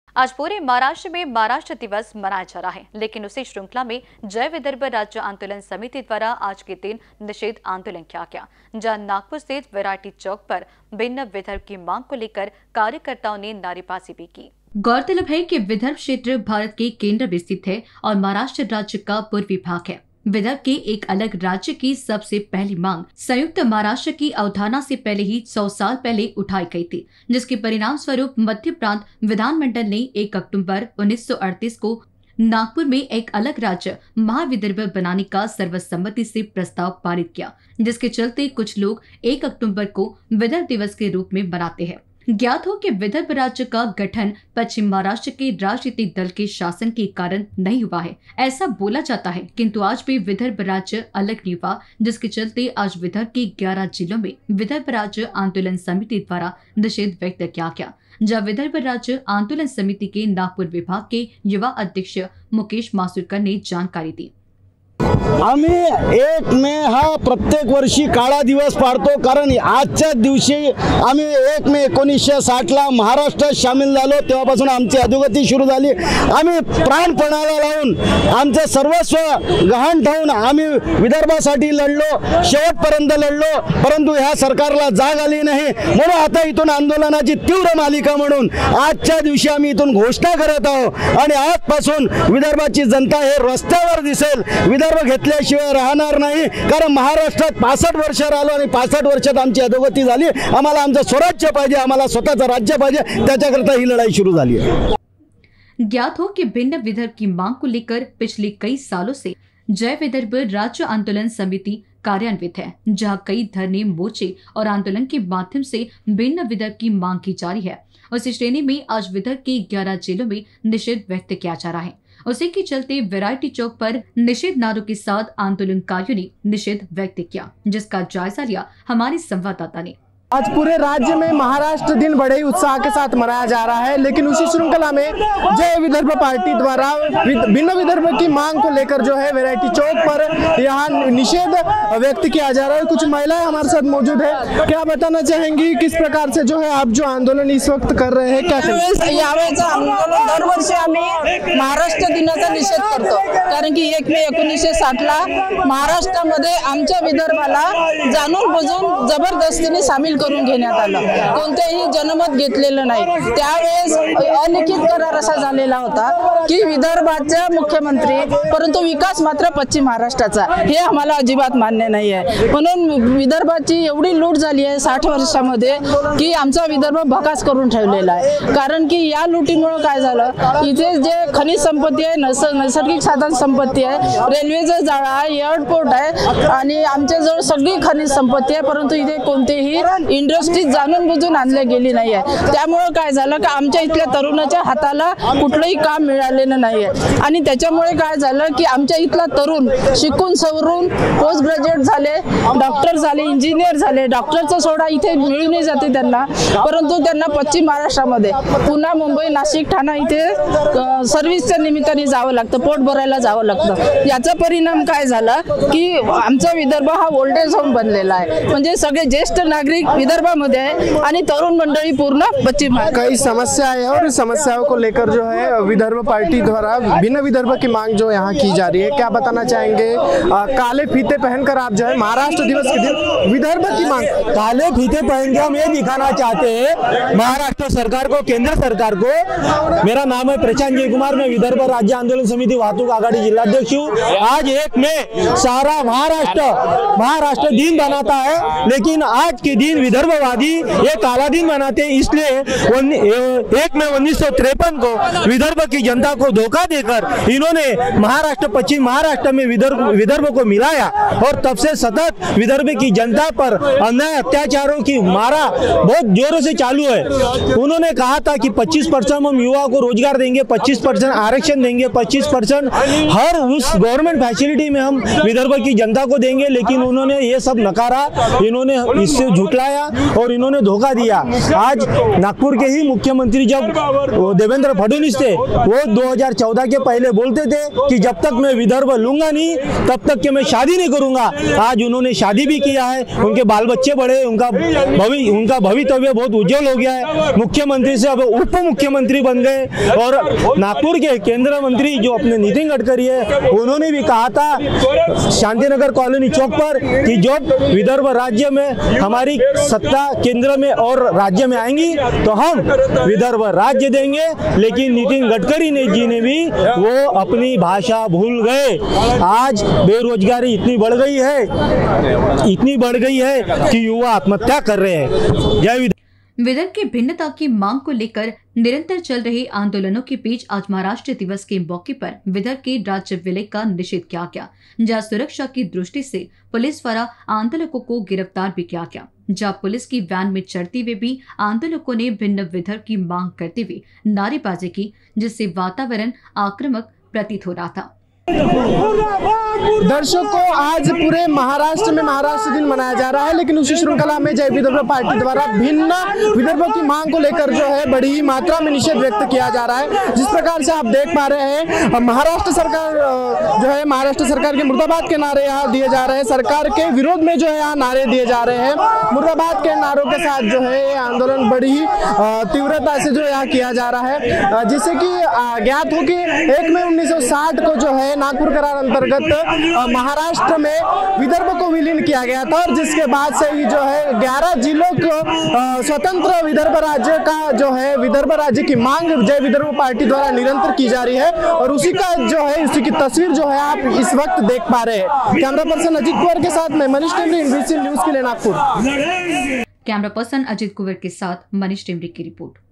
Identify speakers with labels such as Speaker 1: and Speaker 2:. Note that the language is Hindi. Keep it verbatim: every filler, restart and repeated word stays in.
Speaker 1: आज पूरे महाराष्ट्र में महाराष्ट्र दिवस मनाया जा रहा है, लेकिन उसी श्रृंखला में जय विदर्भ राज्य आंदोलन समिति द्वारा आज के दिन निषेध आंदोलन किया गया, जहां नागपुर स्थित वैरायटी चौक पर भिन्न विदर्भ की मांग को लेकर कार्यकर्ताओं ने नारेबाजी भी की। गौरतलब है कि विदर्भ क्षेत्र भारत के केंद्र में स्थित है और महाराष्ट्र राज्य का पूर्वी भाग है। विदर्भ के एक अलग राज्य की सबसे पहली मांग संयुक्त महाराष्ट्र की अवधारणा से पहले ही सौ साल पहले उठाई गई थी, जिसके परिणाम स्वरूप मध्य प्रांत विधानमंडल ने एक अक्टूबर उन्नीस सौ अड़तीस को नागपुर में एक अलग राज्य महाविदर्भ बनाने का सर्वसम्मति से प्रस्ताव पारित किया, जिसके चलते कुछ लोग एक अक्टूबर को विदर्भ दिवस के रूप में मनाते हैं। ज्ञात हो कि विदर्भ राज्य का गठन पश्चिम महाराष्ट्र के राजनीतिक दल के शासन के कारण नहीं हुआ है, ऐसा बोला जाता है, किंतु आज भी विदर्भ राज्य अलग नहीं हुआ, जिसके चलते आज विदर्भ के ग्यारह जिलों में विदर्भ राज्य आंदोलन समिति द्वारा निषेध व्यक्त किया गया, जहां विदर्भ राज्य आंदोलन समिति के नागपुर विभाग के युवा अध्यक्ष मुकेश मासुरकर ने जानकारी दी।
Speaker 2: आम्ही एक मे हा प्रत्येक वर्षी काळा दिवस पाळतो, कारण आजच्या दिवशी आम्ही एक मे एकोणीसशे साठला महाराष्ट्रात सामील झालो, तेव्हापासून आमची अधोगती सुरू झाली। आम्ही प्राणपणाला लावून आमचे सर्वस्व गहाण ठेवून आम्ही विदर्भासाठी लढलो, शेवटपर्यंत लढलो, परंतु ह्या सरकारला जाग आली नाही। म्हणून आता इथून आंदोलनाची तीव्र मालिका म्हणून आजच्या दिवशी आम्ही इथून घोषणा करत आहोत आणि आजपासून विदर्भाची जनता हे रस्त्यावर दिसेल, विदर्भ घेतल्याशिवाय राहणार नाही, कारण महाराष्ट्रात पासष्ट वर्ष राहिलो आणि पासष्ट वर्षात आमची अधोगती झाली। आम्हाला आमचं स्वराज्य पाहिजे, आम्हाला स्वतःचं राज्य पाहिजे, त्याच्याकरता ही लढाई सुरू झाली है।
Speaker 1: ज्ञात हो कि भिन्न विदर्भ की मांग को लेकर पिछले कई सालों से जय विदर्भ राज्य आंदोलन समिति कार्यान्वित है, जहां कई धरने, मोर्चे और आंदोलन के माध्यम से भिन्न विदर्भ की मांग की जा रही है। उसी श्रेणी में आज विदर्भ के ग्यारह जिलों में निषेध व्यक्त किया जा रहा है। उसी के चलते वैरायटी चौक पर निषेध नारों के साथ आंदोलनकारियों ने निषेध व्यक्त किया, जिसका जायजा लिया हमारे संवाददाता ने।
Speaker 3: आज पूरे राज्य में महाराष्ट्र दिन बड़े ही उत्साह के साथ मनाया जा रहा है, लेकिन उसी श्रृंखला में जय विदर्भ पार्टी द्वारा भिन्न विदर्भ की मांग को लेकर जो है वैरायटी चौक पर यहाँ निषेध व्यक्त किया जा रहा है। कुछ महिलाएं हमारे साथ मौजूद है, क्या बताना चाहेंगी किस प्रकार से जो है आप जो आंदोलन इस वक्त कर रहे हैं? क्या
Speaker 4: यावेळेचं आंदोलन दरवर्षी आम्ही महाराष्ट्र दिनाचा निषेध करतो, कारण की एक मे एकोणीसशे साठला महाराष्ट्रामध्ये आमच्या विदर्भाला जाणून बुजून जबरदस्तीने सामील करून घेण्यात आलं, कोणतेही जनमत घेतलेलं नाही। त्यावेळेस अलिखित करार असा झालेला होता की विदर्भाचे मुख्यमंत्री, परंतु विकास मात्र पश्चिम महाराष्ट्राचा, हे आम्हाला अजिबात मान्य नाही आहे। म्हणून विदर्भाची एवढी लूट झाली आहे साठ वर्षामध्ये की आमचा विदर्भ भकास करून ठेवलेला आहे। कारण की या लुटीमुळे काय झालं, इथे जे खनिज संपत्ती आहे, नैसर्गिक साधन संपत्ती आहे, रेल्वेचा जाळा आहे, एअरपोर्ट आहे आणि आमच्याजवळ सगळी खनिज संपत्ती आहे, परंतु इथे कोणतेही इंडस्ट्री जाणून बुजून आणले गेली नाही आहे। त्यामुळे काय झालं की आमच्या इथल्या तरुणाच्या हाताला कुठलंही काम मिळालेलं नाही आहे आणि त्याच्यामुळे काय झालं की आमच्या इथला तरुण शिकून सवरून पोस्ट ग्रॅज्युएट झाले, डॉक्टर झाले, इंजिनियर झाले, डॉक्टरचा सोडा इथे मिळून जाते त्यांना, परंतु त्यांना पश्चिम महाराष्ट्रामध्ये पुणे, मुंबई, नाशिक, ठाणा इथे सर्व्हिसच्या निमित्ताने जावं लागतं, पोट भरायला जावं लागतं। याचा परिणाम काय झाला की आमचा विदर्भ हा ओल्ड एज होम बनलेला आहे, म्हणजे सगळे ज्येष्ठ नागरिक विदर्भामध्ये है आणि तरुण मंडली पूर्ण पश्चिम।
Speaker 3: कई समस्या है और समस्याओं को लेकर जो है विदर्भ पार्टी द्वारा भिन्न विदर्भ की मांग जो यहाँ की जा रही है, क्या बताना चाहेंगे? आ, काले फीते पहनकर आप जो है महाराष्ट्र दिवस के दिन विदर्भ की मांग,
Speaker 2: काले फीते पहन के हम ये दिखाना चाहते हैं महाराष्ट्र सरकार को, केंद्र सरकार को। मेरा नाम है प्रशांत जय कुमार, मैं विदर्भ राज्य आंदोलन समिति वाहतूक आघाड़ी जिलाध्यक्ष हूँ। आज एक में सारा महाराष्ट्र महाराष्ट्र दिन बनाता है, लेकिन आज के दिन विदर्भवादी ये काला दिन मनाते हैं, इसलिए एक में उन्नीस सौ तिरपन को विदर्भ की जनता को धोखा देकर इन्होंने महाराष्ट्र पश्चिम महाराष्ट्र में विदर्भ विदर्भ को मिलाया और तब से सतत विदर्भ की जनता पर अन्याय अत्याचारों की मारा बहुत जोरों से चालू है। उन्होंने कहा था कि पच्चीस परसेंट हम युवा को रोजगार देंगे, पच्चीस परसेंट आरक्षण देंगे, पच्चीस परसेंट हर उस गवर्नमेंट फैसिलिटी में हम विदर्भ की जनता को देंगे, लेकिन उन्होंने ये सब नकारा, इन्होंने इससे झुटलाया
Speaker 5: गया और इन्होंने धोखा दिया। आज नागपुर के ही मुख्यमंत्री जब देवेंद्र फडणवीस थे, वो दो हज़ार चौदह के पहले बोलते थे कि जब तक मैं विदर्भ लूंगा नहीं तब तक के मैं शादी नहीं करूंगा। आज उन्होंने शादी भी किया है, उनके बाल बच्चे बड़े, उनका भवि उनका भवितव्य बहुत उज्जवल हो गया है। मुख्यमंत्री से अब उप मुख्यमंत्री बन गए और नागपुर के केंद्रीय मंत्री जो अपने नितिन गडकरी है, उन्होंने भी कहा था शांतिनगर कॉलोनी चौक पर कि जब विदर्भ राज्य में हमारी सत्ता केंद्र में और राज्य में आएंगी तो हम विदर्भ राज्य देंगे। लेकिन नितिन गडकरी ने जी ने भी वो अपनी भाषा भूल गए। आज बेरोजगारी इतनी बढ़ गई है इतनी बढ़ गई है कि युवा आत्महत्या कर रहे हैं। जय विदर्भ।
Speaker 1: विदर्भ की भिन्नता की मांग को लेकर निरंतर चल रहे आंदोलनों के बीच आज महाराष्ट्र दिवस के मौके पर विदर्भ के राज्य विलय का निषेध किया गया, जहां सुरक्षा की दृष्टि से पुलिस द्वारा आंदोलकों को गिरफ्तार भी किया गया। जहां पुलिस की वैन में चढ़ते हुए भी आंदोलकों ने भिन्न विदर्भ की मांग करते हुए नारेबाजी की, जिससे वातावरण आक्रामक प्रतीत हो रहा था।
Speaker 3: दर्शकों, आज पूरे महाराष्ट्र में महाराष्ट्र दिन मनाया जा रहा है, लेकिन उसी श्रृंखला में जय विदर्भ पार्टी द्वारा भिन्न विदर्भों की मांग को लेकर जो है बड़ी ही मात्रा में निषेध व्यक्त किया जा रहा है। जिस प्रकार से आप देख पा रहे हैं, महाराष्ट्र सरकार जो है महाराष्ट्र सरकार के मुर्दाबाद के नारे यहाँ दिए जा रहे हैं, सरकार के विरोध में जो है यहाँ नारे दिए जा रहे हैं। मुर्दाबाद के नारों के साथ जो है आंदोलन बड़ी ही तीव्रता से जो यहाँ किया जा रहा है। जिससे कि ज्ञात हो कि एक मई उन्नीस सौ साठ को जो है नागपुर करार अंतर्गत महाराष्ट्र में विदर्भ को विलीन किया गया था और जिसके बाद से ही जो है ग्यारह जिलों को स्वतंत्र विदर्भ राज्य का जो है विदर्भ राज्य की मांग जय विदर्भ पार्टी द्वारा निरंतर की जा रही है और उसी का जो है उसी की तस्वीर जो है आप इस वक्त देख पा रहे हैं। कैमरा पर्सन अजीत कुंवर के साथ मैं मनीष टेमरी, एनबीसी न्यूज के लिए नागपुर।
Speaker 1: कैमरा पर्सन अजीत कुंवर के साथ मनीष टेमरी की रिपोर्ट।